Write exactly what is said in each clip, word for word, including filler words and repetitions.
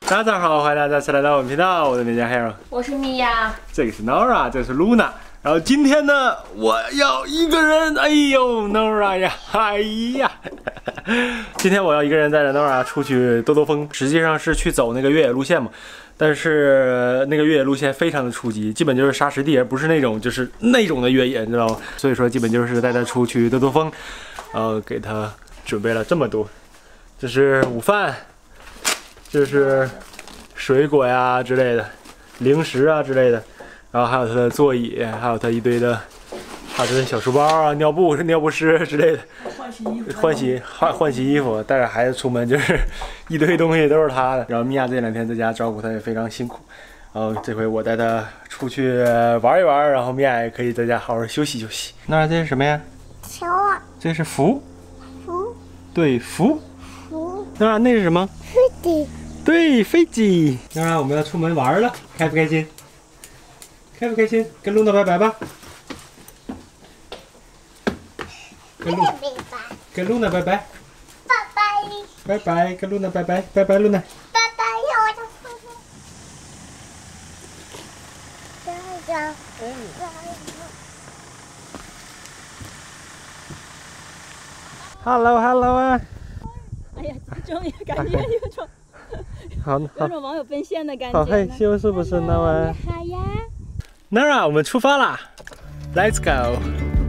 大家早上好，欢迎大家再次来到我们频道，我的名叫 Hero， 我是米娅， 这个是 Nora， 这个是 Luna。然后今天呢，我要一个人，哎呦 Nora 呀，哎呀，今天我要一个人带着 Nora 出去兜兜风，实际上是去走那个越野路线嘛。但是那个越野路线非常的初级，基本就是沙石地，而不是那种就是那种的越野，你知道吗？所以说基本就是带他出去兜兜风，然后给他准备了这么多，这是午饭。这是水果呀之类的，零食啊之类的，然后还有他的座椅，还有他一堆的，还有他的小书包啊、尿布、尿不湿之类的，换洗衣服、换洗换换洗衣服，带着孩子出门就是一堆东西都是他的。然后米娅这两天在家照顾他也非常辛苦，然后这回我带他出去玩一玩，然后米娅也可以在家好好休息休息。那这是什么呀？ 球啊！ 这是福， 福， 对福。 福。 那那是什么？ 飞机。 对，飞机。当然我们要出门玩了，开不开心？开不开心？跟露娜拜拜吧。跟露，跟露娜拜拜。 拜拜。 拜拜，跟露娜拜拜，拜拜，露娜。 拜拜，我的父母。拜拜。嗯。 Hello Hello 啊！ 哎呀，终于感觉有种好， 有种网友奔现的感觉。 好害羞是不是呢？我。 好呀。 Nora， 我们出发啦 ！Let's go。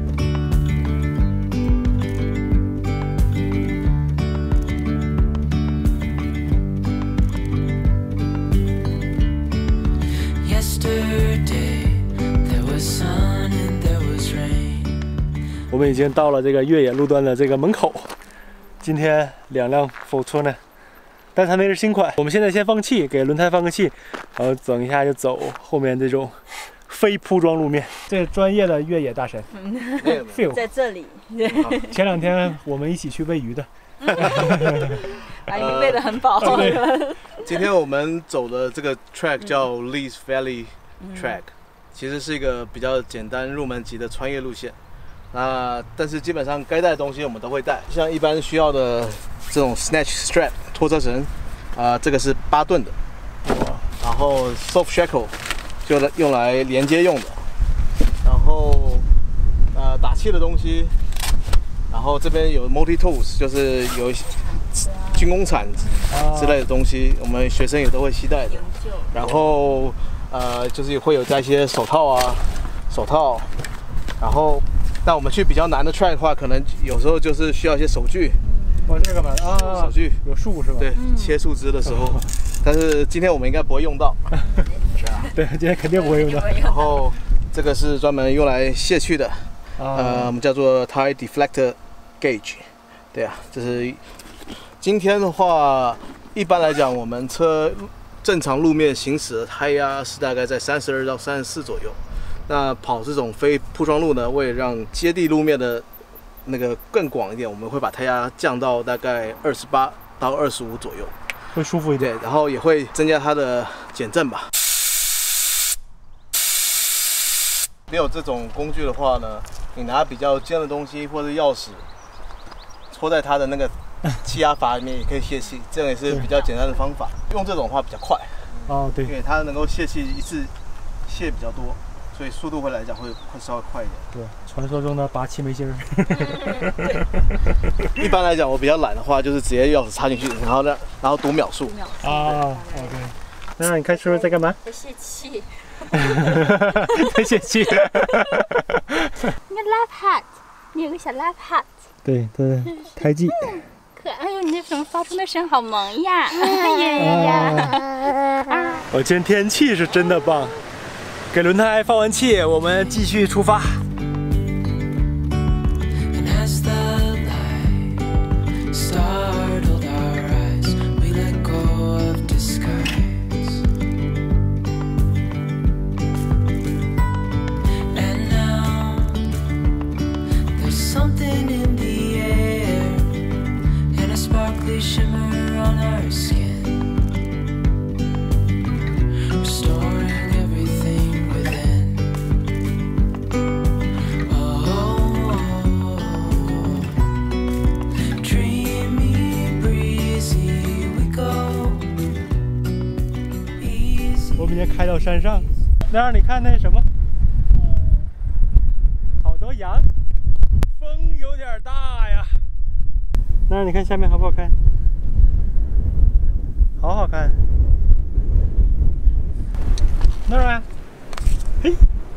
我们已经到了这个越野路段的这个门口。今天两辆否车呢，但是还没是新款。我们现在先放气，给轮胎放个气，然后等一下就走后面这种非铺装路面。这是专业的越野大神 ，Phil 在这里。 前两天我们一起去喂鱼的， 把鱼喂得很饱。 今天我们走的这个 track 叫 Lees Valley Track，、嗯、其实是一个比较简单入门级的穿越路线。那但是基本上该带的东西我们都会带，像一般需要的这种 snatch strap 拖车绳，啊、呃，这个是八吨的，然后 soft shackle 就用来连接用的，然后呃打气的东西，然后这边有 multi tools 就是有军工铲之类的东西，我们学生也都会携带的，然后呃就是会有带一些手套啊，手套，然后。那我们去比较难的 track 的话，可能有时候就是需要一些手锯。 哇，这个干嘛啊？ 手锯有树是吧？ 对，嗯、切树枝的时候。但是今天我们应该不会用到。 对，今天肯定不会用到。 然后这个是专门用来卸去的，啊、呃，我们叫做 tire deflector gauge。对啊，这是今天的话，一般来讲，我们车正常路面行驶的胎压是大概在三十二到三十四左右。那跑这种非铺装路呢，为了让接地路面的那个更广一点，我们会把胎压降到大概二十八到二十五左右， 会舒服一点。 对，然后也会增加它的减震吧。没有这种工具的话呢，你拿比较尖的东西或者钥匙戳在它的那个气压阀里面，也可以泄气，这样也是比较简单的方法。用这种的话比较快。 哦，对， 因为它能够泄气一次泄比较多。所以速度会来讲会会稍微快一点。 对，传说中的拔气眉心儿。 一般来讲，我比较懒的话，就是直接钥匙插进去，然后呢，然后读秒数。 啊，哦对。那你看叔叔在干嘛？ 在泄气。 在泄气。 那 lap hat， 你有个小 lap hat。 对对，胎记。 可哎呦，你那怎么发出那声好萌呀！ 哎呀！我今天天气是真的棒。给轮胎放完气，我们继续出发。 接开到山上。那让你看那什么，好多羊，风有点大呀。那让你看下面好不好看？好好看。那儿，嘿，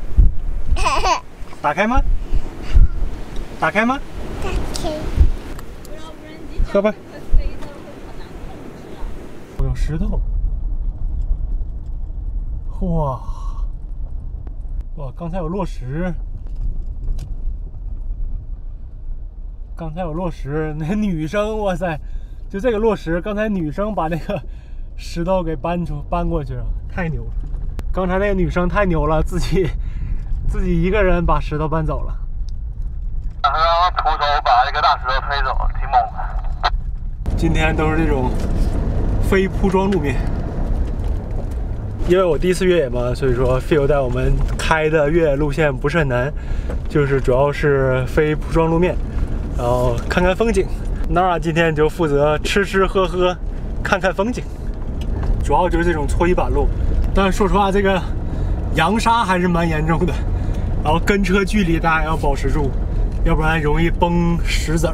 打开吗？打开吗？ 打开。 喝吧。我有石头。哇哇！刚才有落石，刚才有落石，那女生，哇塞，就这个落石，刚才女生把那个石头给搬出搬过去了，太牛了！刚才那个女生太牛了，自己自己一个人把石头搬走了。 刚刚徒手把一个大石头推走，挺猛的。 今天都是这种非铺装路面。因为我第一次越野嘛，所以说 Phil 带我们开的越野路线不是很难，就是主要是非铺装路面，然后看看风景。Nora 今天就负责吃吃喝喝，看看风景，主要就是这种搓衣板路。但是说实话，这个扬沙还是蛮严重的，然后跟车距离大家要保持住，要不然容易崩石子儿。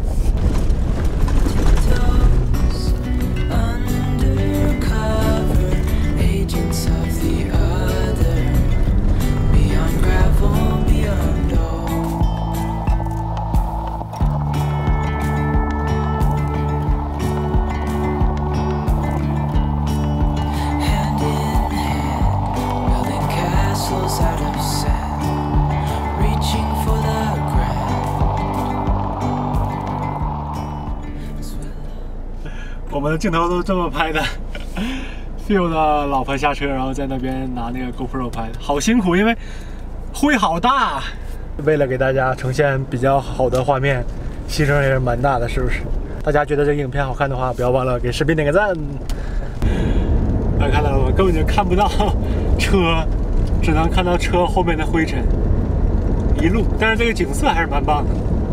我们的镜头都这么拍的，Phil 的老婆下车，然后在那边拿那个 GoPro 拍的，好辛苦，因为灰好大。为了给大家呈现比较好的画面，牺牲也是蛮大的，是不是？大家觉得这个影片好看的话，不要忘了给视频点个赞。大家看到了吗？根本就看不到车，只能看到车后面的灰尘，一路。但是这个景色还是蛮棒的。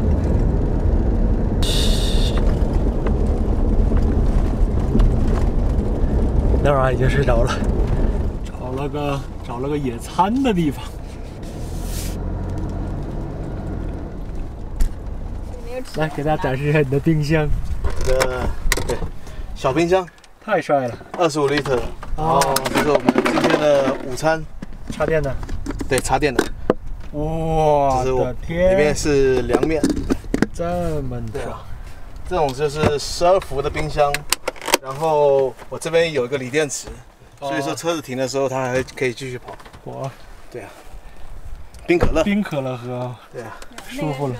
那会儿已经睡着了，找了个找了个野餐的地方。来给大家展示一下你的冰箱， 这个对小冰箱， 太帅了， 二十五 L 的，然后这是我们今天的午餐， 插电的， 对，插电的。 哇， 这是我的天， 里面是凉面， 这么大， 这种就是十二伏的冰箱。然后我这边有一个锂电池，所以说车子停的时候它还可以继续跑。 哇， 对啊，冰可乐， 冰可乐喝， 对啊， 舒服了。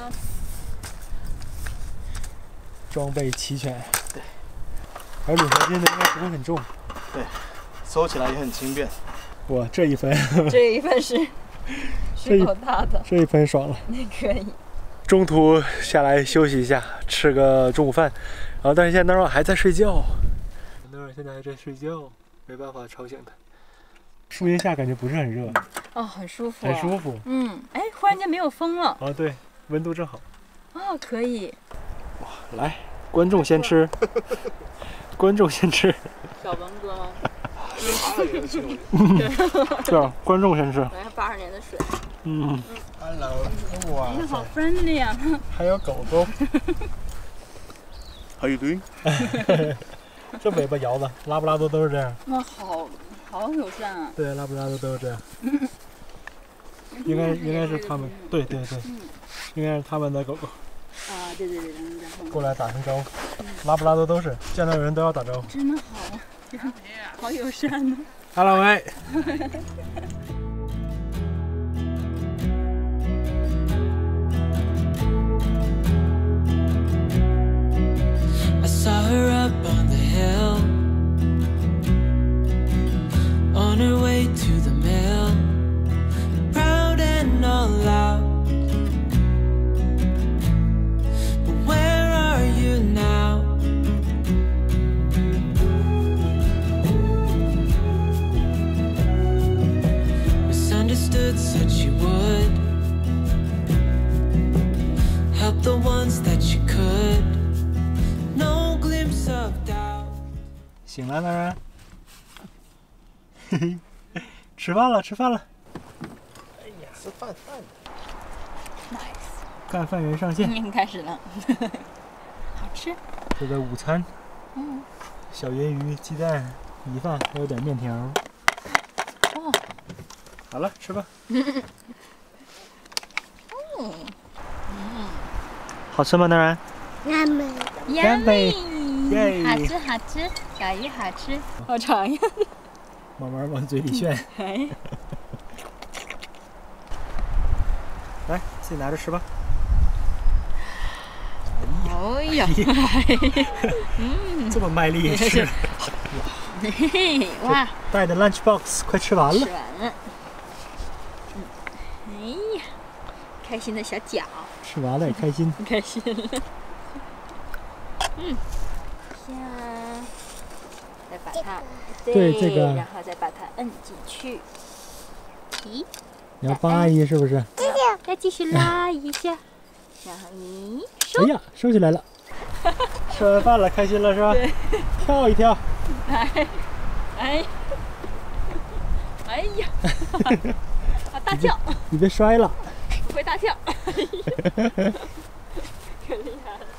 装备齐全， 对， 而铝合金的应该不会很重， 对，收起来也很轻便。 哇，这一分， 这一份是是够大的， 这一分爽了。 那可以。 中途下来休息一下，吃个中午饭，然后但是现在 Nora 还在睡觉。Nora 现在还在睡觉，没办法吵醒她。树荫下感觉不是很热， 哦，很舒服， 很舒服。 嗯，哎，忽然间没有风了。 啊，对，温度正好。 哦，可以。 哇，来，观众先吃，观众先吃。 小文哥吗？ 对啊，观众先吃。 来八十年的水。 嗯。 Hello， 哇， 你好 friendly 啊！ 还有狗狗。 How you doing？ 这尾巴摇的，拉布拉多都是这样。 那好好友善啊。 对，拉布拉多都是这样。应该应该是他们，对对对，应该是他们的狗狗。 啊，对对对，然后过来打声招呼。拉布拉多都是见到人都要打招呼。 真的好，好友善呢。 Hello， 喂。 Saw her up on the hill, on her way to the mill, proud and all out. But where are you now? Misunderstood, said she would help the ones that she could.No glimpse of doubt. 醒了，当然。嘿嘿， 吃饭了，吃饭了。 哎呀，吃饭饭。 nice， 干饭员上线。 已经开始了，好吃。 这个午餐， 嗯， 小银鱼、鸡蛋、米饭，还有点面条。 哦， 好了，吃吧。 嗯嗯，好吃吗？当然。 那么干杯 Yummy， 耶好吃好吃，小鱼好吃，好尝呀。 慢慢往嘴里炫。 哎， 来，自己拿着吃吧。 哎呀， 这么卖力吃， 嘿嘿，哇， 带的 lunch box 快吃完了。 吃完了。嗯，哎呀，开心的小脚， 吃完了也开心。 开心了。嗯，像，再把它， 对这个然后再把它摁进去。咦， 你要帮阿姨是不是？ 再继续拉一下，然后咦，收哎呀，收起来了。吃完饭了，开心了是吧？ 对， 跳一跳。 哎，哎，哎呀，啊，大跳， 你别摔了。 不会大跳，可厉害了。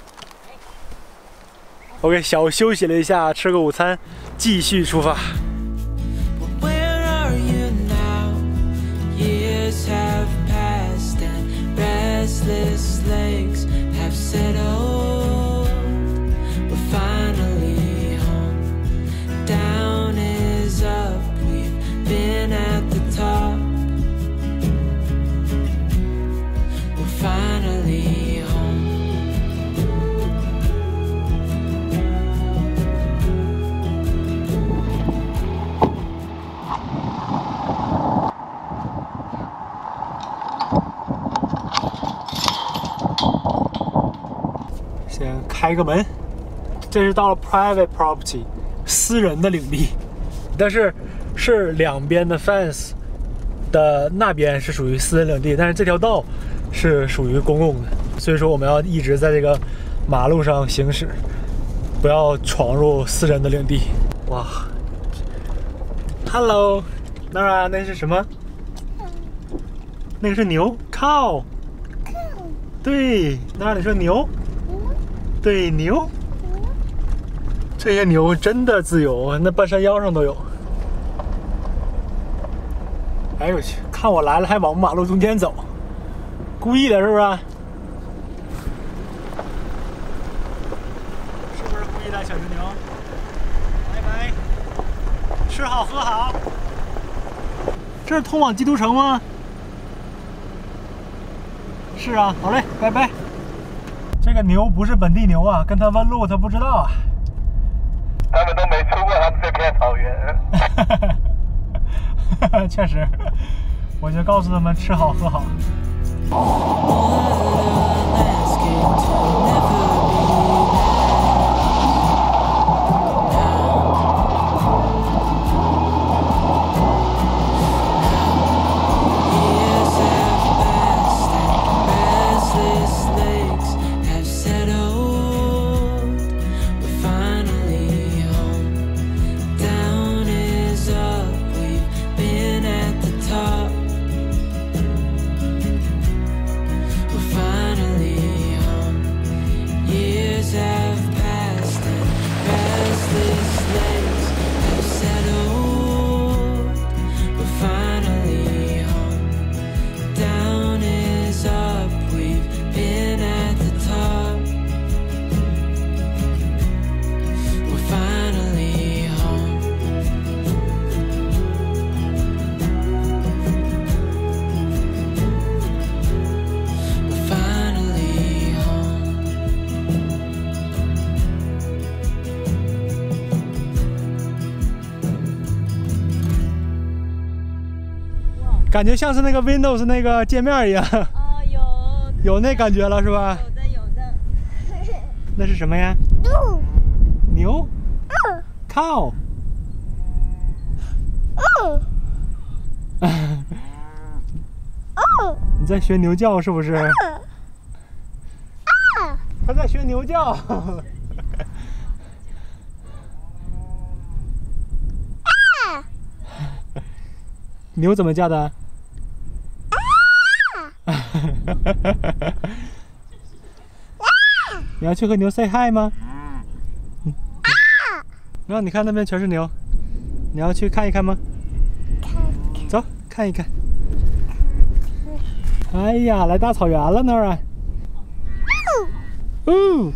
OK， 小休息了一下，吃个午餐，继续出发。 Where are you now? Years have passed and restless legs have settled. We're finally home. Down is up. We've been at the top. We're finally home. 先开个门，这是到了 private property， 私人的领地，但是是两边的 fence 的那边是属于私人领地，但是这条道是属于公共的，所以说我们要一直在这个马路上行驶，不要闯入私人的领地。哇 ，Hello， Nara， 那是什么？那个是牛 ，cow。对，Nara， 你说牛？ 对，牛，这些牛真的自由，那半山腰上都有。哎呦我去，看我来了还往马路中间走，故意的是不是？是不是故意的，小牛牛？拜拜，吃好喝好。这是通往基督城吗？是啊，好嘞，拜拜。 这个牛不是本地牛啊，跟他问路他不知道啊。 他们都没出过他们这片草原。 确实，我就告诉他们吃好喝好。 感觉像是那个 Windows 那个界面一样， 哦，有有那感觉了是吧？ 有的有的。 那是什么呀？牛。cow。你在学牛叫是不是？他在学牛叫。 牛怎么叫的？你要去和牛 say hi 吗？然后你看那边全是牛，你要去看一看吗？走，看一看。哎呀，来大草原了那儿啊！哦，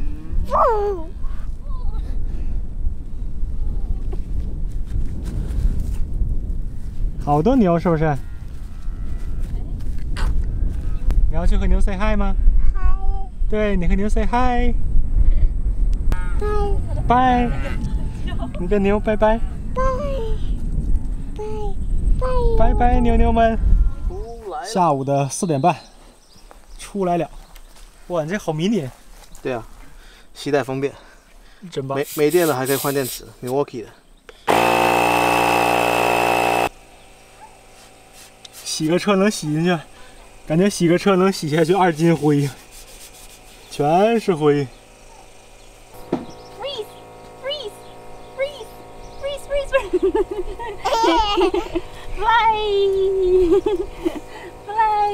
好多牛是不是？你要去和牛 say hi 吗？对，你和牛 say hi。拜。你跟牛拜拜。拜拜，牛牛们。下午的四点半，出来了。哇，你这好迷你。 对啊，携带方便， 真棒。 没没电了还可以换电池 ，Milwaukee 的。 洗个车能洗进去，感觉洗个车能洗下去二斤灰，全是灰。 freeze freeze freeze freeze freeze freeze fly fly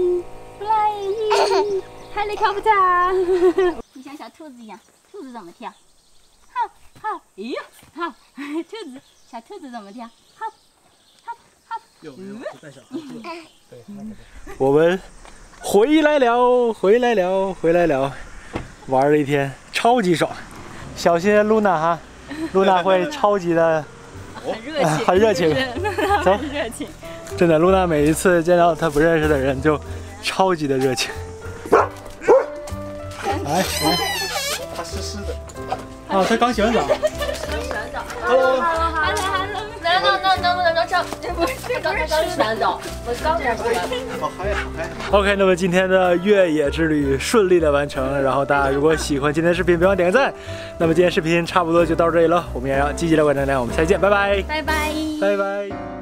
fly helicopter 你像小兔子一样，兔子怎么跳？好好，咦好，兔子小兔子怎么跳？好好好。 有没有带小孩做？对。 我们回来了，回来了，回来了，玩了一天，超级爽。小心露娜哈，露娜会超级的， 很热情， 很热情，走， 很热情。 真的，露娜每一次见到她不认识的人就超级的热情。来来， 它湿湿的。 哦，她刚洗完澡。 Hello Hello Hello， 能能能能不能能这？不是，刚才刚洗完澡，我刚才洗完。 好嗨好嗨。 OK， 那么今天的越野之旅顺利的完成，然后大家如果喜欢今天的视频，别忘点个赞。那么今天视频差不多就到这里了，我们也要积极的关正亮，我们下期见，拜拜， 拜拜， 拜拜。